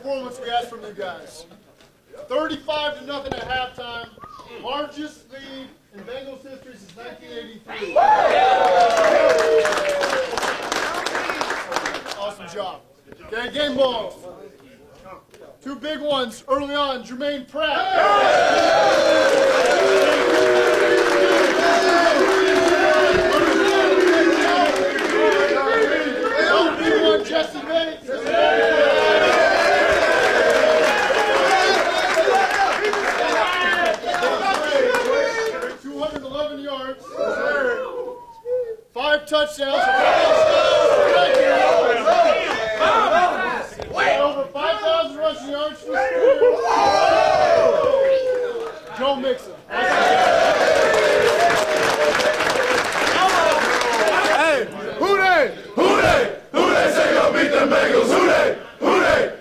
performance we asked from you guys. 35-0 at halftime. Largest lead in Bengals history since 1983. Awesome job. Okay, game balls. Two big ones early on. Jermaine Pratt. Big one, Jesse Bates. 211 yards. 5 touchdowns. Over 5,000 rushing yards for the Joe Mixon. Hey, who they? Who they? Who they say gonna beat them Bengals? Who they? Who they?